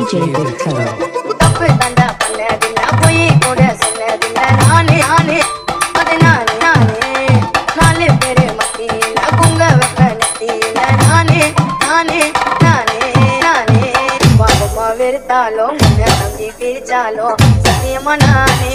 DJ Big Toe. தப்பு தண்டா பண்ணதில்ல போய் கூட சொன்னதில்ல நானே நானே அது நானே நானே நாலு பேரு மத்தியில பொங்க வைக்க நெத்தியில நானே நானே நானே நானே பாபமா வெறுத்தாலும் முன்ன தம்பி பிரிச்சாலும் சத்தியமா நானே